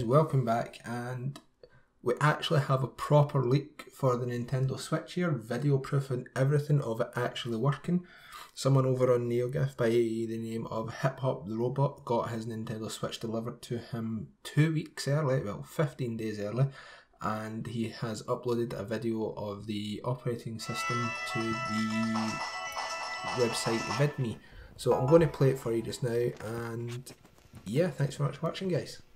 welcome back, and we actually have a proper leak for the Nintendo Switch here, video proof and everything of it actually working. Someone over on NeoGIF by the name of Xiphos the Robot got his Nintendo Switch delivered to him 2 weeks early, well 15 days early, and he has uploaded a video of the operating system to the website VidMe. So I'm going to play it for you just now, and yeah, thanks so much for watching, guys.